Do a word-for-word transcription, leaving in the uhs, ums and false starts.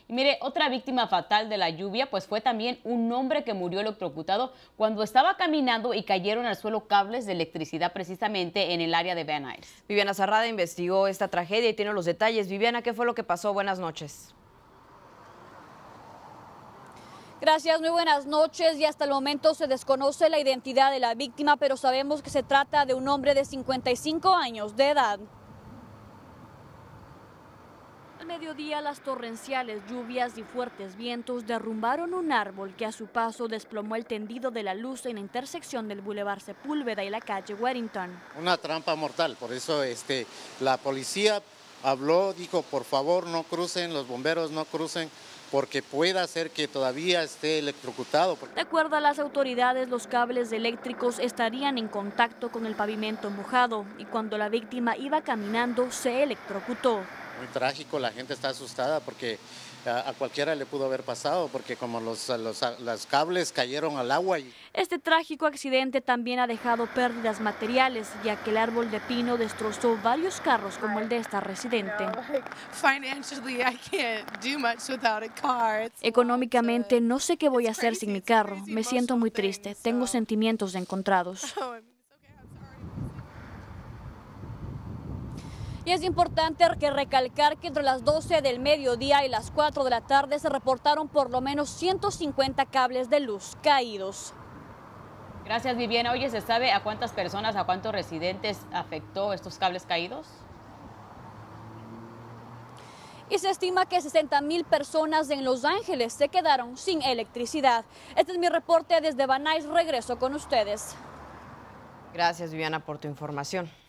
Y mire, otra víctima fatal de la lluvia pues fue también un hombre que murió electrocutado cuando estaba caminando y cayeron al suelo cables de electricidad precisamente en el área de Van Nuys. Viviana Zarrada investigó esta tragedia y tiene los detalles. Viviana, ¿qué fue lo que pasó? Buenas noches. Gracias, muy buenas noches. Y hasta el momento se desconoce la identidad de la víctima, pero sabemos que se trata de un hombre de cincuenta y cinco años de edad. Al mediodía, las torrenciales lluvias y fuertes vientos derrumbaron un árbol que a su paso desplomó el tendido de la luz en la intersección del Boulevard Sepúlveda y la calle Wellington. Una trampa mortal, por eso este, la policía habló, dijo por favor no crucen, los bomberos no crucen, porque pueda ser que todavía esté electrocutado. De acuerdo a las autoridades, los cables eléctricos estarían en contacto con el pavimento mojado y cuando la víctima iba caminando se electrocutó. Muy trágico, la gente está asustada porque a, a cualquiera le pudo haber pasado, porque como los, los, los cables cayeron al agua. Y... Este trágico accidente también ha dejado pérdidas materiales, ya que el árbol de pino destrozó varios carros como el de esta residente. Económicamente no sé qué voy a hacer sin mi carro, me siento muy triste, tengo sentimientos encontrados. Y es importante que recalcar que entre las doce del mediodía y las cuatro de la tarde se reportaron por lo menos ciento cincuenta cables de luz caídos. Gracias, Viviana. Oye, ¿se sabe a cuántas personas, a cuántos residentes afectó estos cables caídos? Y se estima que sesenta mil personas en Los Ángeles se quedaron sin electricidad. Este es mi reporte desde Van Nuys. Regreso con ustedes. Gracias, Viviana, por tu información.